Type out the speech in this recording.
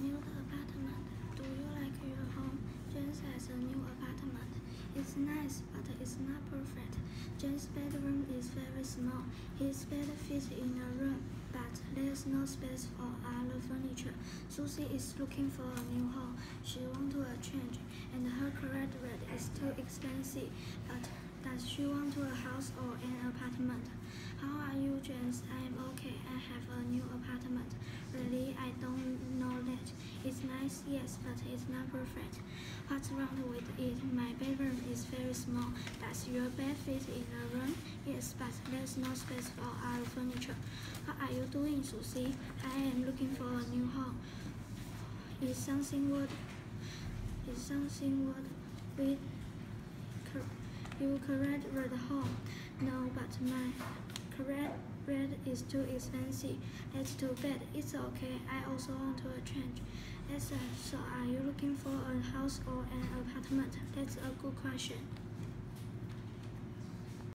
New apartment. Do you like your home? James has a new apartment. It's nice, but it's not perfect. James' bedroom is very small. His bed fits in a room, but there's no space for other furniture. Susie is looking for a new home. She wants a change, and her credit rate is too expensive. But does she want a house or an apartment? How are you, James? I'm okay. I have a new apartment. Really, I don't know that. It's nice, yes, but it's not perfect. What's wrong with it? My bedroom is very small. Does your bed fit in a room? Yes, but there's no space for other furniture. What are you doing, Susie? I am looking for a new home. Is something wrong with your credit rate home? No, but my credit rate is too expensive. That's too bad. It's okay. I also want to change. So are you looking for a house or an apartment? That's a good question.